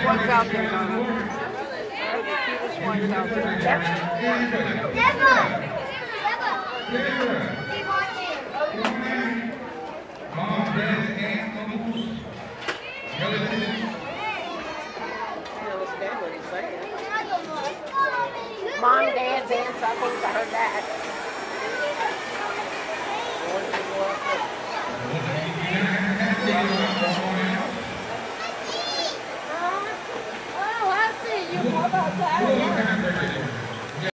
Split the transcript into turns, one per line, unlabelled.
ones out there, Donna. They're the cutest ones out there. Mom, Dad's aunts, I think I heard that.